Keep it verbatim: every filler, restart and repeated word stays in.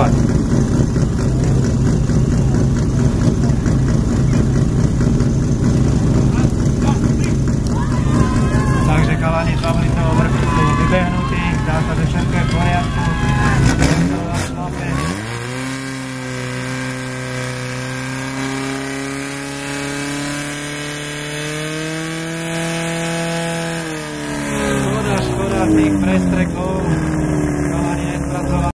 fungovať. Takže kalani z Bablicovho vrchu sú vybehnutí, dá sa, že všetko je v poriadku. Škoda, škoda tých prestrekov.